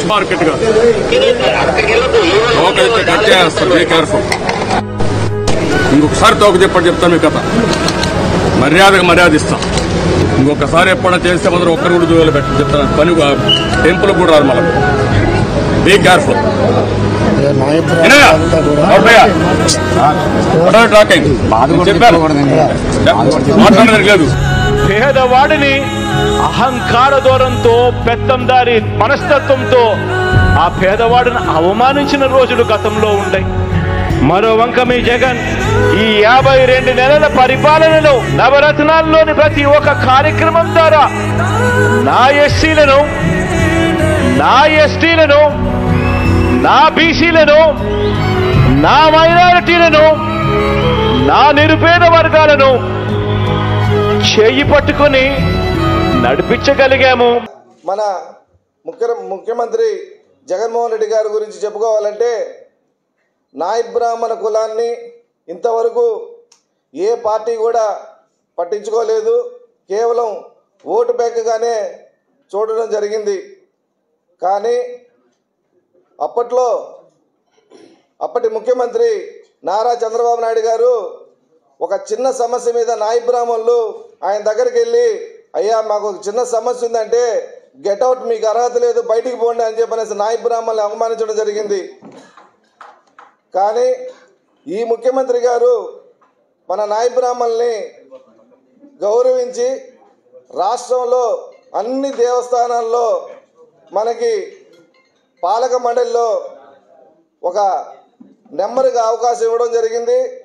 Market గా తోకైతే కట్టేస్తారు. Be careful. ఇంకొకసారి తోక చెప్తాను మీ కథ. మర్యాదగా మర్యాద ఇస్తాం. ఇంకొకసారి ఎప్పుడైనా చేస్తే మాత్రం ఒక్కరు కూడా దూరాలు పెట్టి చెప్తాను. పని టెంపుల్ కూడా రాదు మళ్ళీ. Be careful. మాట్లాడలేదు. పేదవాడిని అహంకార దూరంతో పెత్తందారి మనస్తత్వంతో ఆ పేదవాడిని అవమానించిన రోజులు గతంలో ఉంటాయి. మరో వంక మీ జగన్ ఈ 52 నెలల పరిపాలనలో నవరత్నాల్లోని ప్రతి ఒక్క కార్యక్రమం ద్వారా నా ఎస్సీలను, నా ఎస్టీలను, నా బీసీలను, నా మైనారిటీలను, నా నిరుపేద వర్గాలను చేయి పట్టుకుని నడిపించగలిగాము. మన ముఖ్యమంత్రి జగన్మోహన్ రెడ్డి గారి గురించి చెప్పుకోవాలంటే నాయబ్ బ్రాహ్మణ కులాన్ని ఇంతవరకు ఏ పార్టీ కూడా పట్టించుకోలేదు. కేవలం ఓటు బ్యాంకుగానే చూడడం జరిగింది. కానీ అప్పటి ముఖ్యమంత్రి నారా చంద్రబాబు నాయుడు గారు ఒక చిన్న సమస్య మీద నాయబ్ బ్రాహ్మణులు ఆయన దగ్గరికి వెళ్ళి, అయ్యా మాకు ఒక చిన్న సమస్య ఉందంటే గెట్అవుట్, మీకు అర్హత లేదు, బయటికి పోండి అని చెప్పనేసి నాయబ్ బ్రాహ్మణులు అవమానించడం జరిగింది. కానీ ఈ ముఖ్యమంత్రి గారు మన నాయబ్ బ్రాహ్మణుల్ని గౌరవించి రాష్ట్రంలో అన్ని దేవస్థానాల్లో మనకి పాలక మండలిలో ఒక నెంబర్గా అవకాశం ఇవ్వడం జరిగింది.